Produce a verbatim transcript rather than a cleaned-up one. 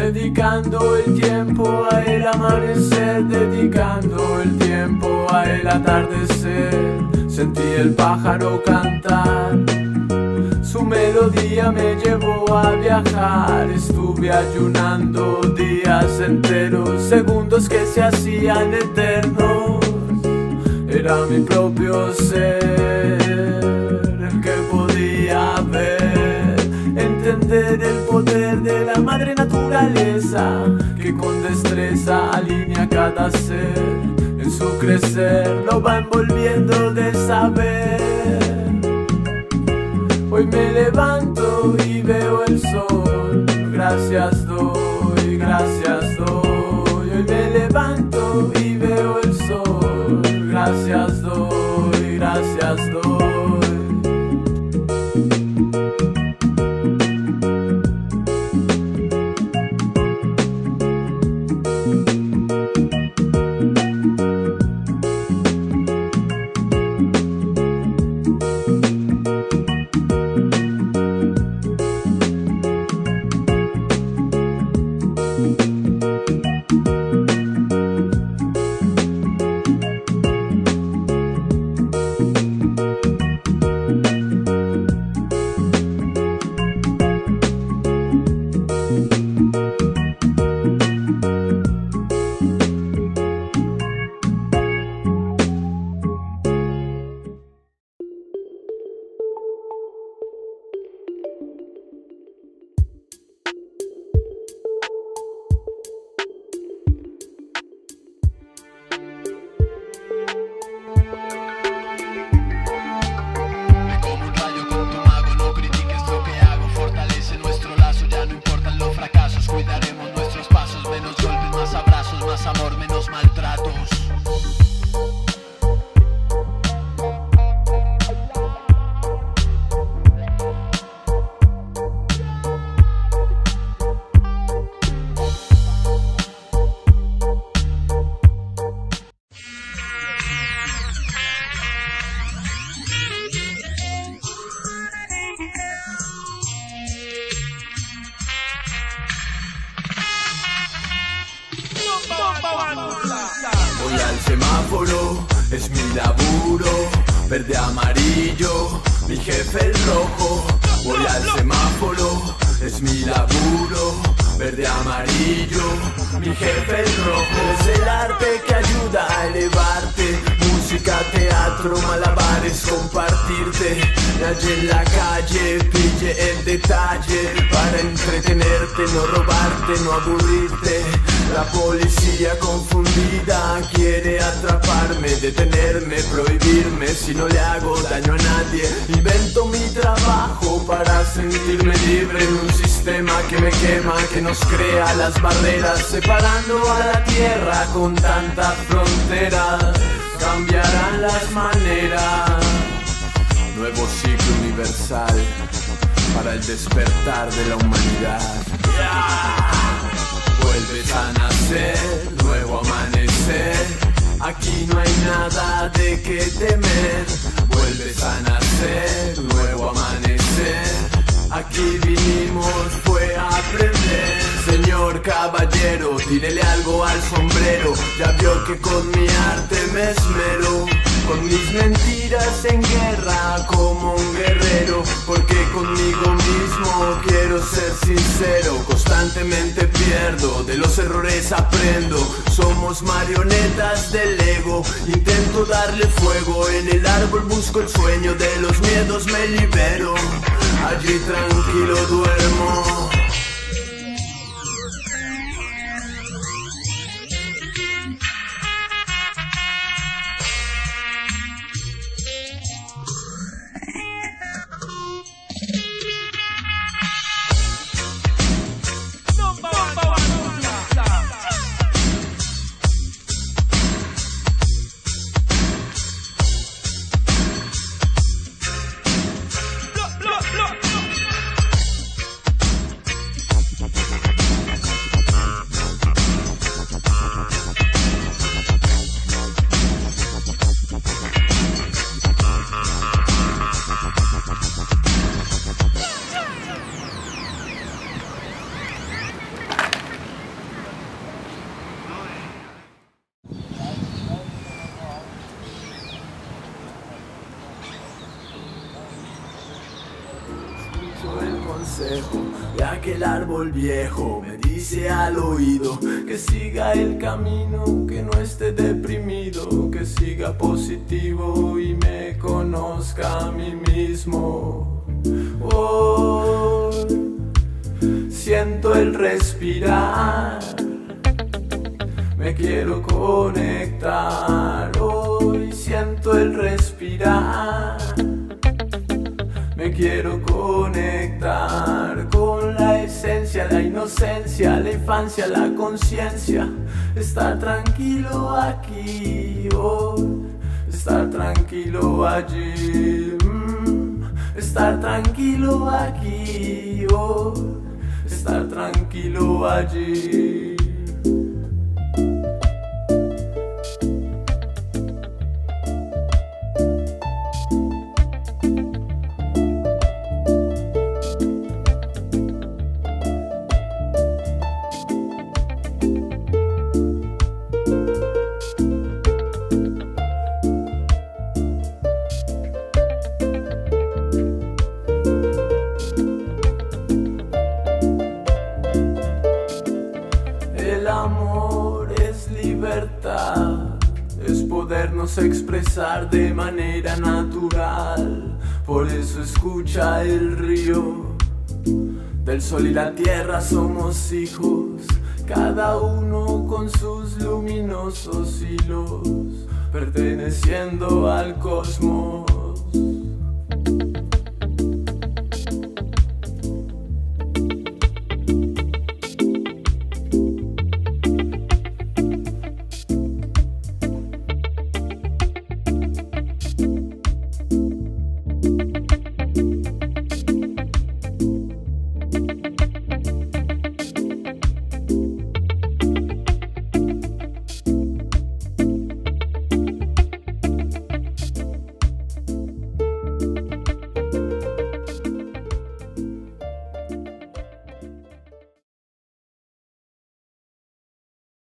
dedicando el tiempo a el amanecer, dedicando el tiempo a el atardecer. Sentí el pájaro cantar, su melodía me llevó a viajar. Estuve ayunando días enteros, segundos que se hacían eternos. Era mi propio ser el que podía ver, entender el poder de la madre naturaleza, que con destreza alinea cada ser. En su crecer lo va envolviendo de saber. Hoy me levanto y veo el sol, gracias doy, gracias doy. Hoy me levanto y veo el sol, gracias doy, gracias doy. Voy al semáforo, es mi laburo, verde amarillo, mi jefe el rojo. Voy al semáforo, es mi laburo, verde amarillo, mi jefe el rojo. Es el arte que ayuda a elevarte, música, teatro, malabares, compartirte. Me hallé en la calle, pille el detalle, para entretenerte, no robarte, no aburrirte. La policía confundida quiere atraparme, detenerme, prohibirme si no le hago daño a nadie. Invento mi trabajo para sentirme libre en un sistema que me quema, que nos crea las barreras, separando a la tierra con tantas fronteras. Cambiarán las maneras, nuevo ciclo universal para el despertar de la humanidad. Yeah. Vuelves a nacer, nuevo amanecer, aquí no hay nada de qué temer. Vuelves a nacer, nuevo amanecer, aquí vinimos fue a aprender. Señor caballero, tírele algo al sombrero, ya vio que con mi arte me esmero. Con mis mentiras en guerra como un guerrero, porque conmigo mismo quiero ser sincero. Constantemente pierdo, de los errores aprendo. Somos marionetas del ego, intento darle fuego. En el árbol busco el sueño, de los miedos me libero. Allí tranquilo duermo. consejo de aquel árbol viejo. Me dice al oído que siga el camino, que no esté deprimido, que siga positivo y me conozca a mí mismo. Hoy siento el respirar, me quiero conectar. Hoy siento el respirar, me quiero conectar con la esencia, la inocencia, la infancia, la conciencia. Estar tranquilo aquí hoy, estar tranquilo allí. mm, Estar tranquilo aquí hoy, estar tranquilo allí. El amor es libertad, es podernos expresar de manera natural. Por eso escucha el río, del sol y la tierra somos hijos, cada uno con sus luminosos hilos, perteneciendo al cosmos.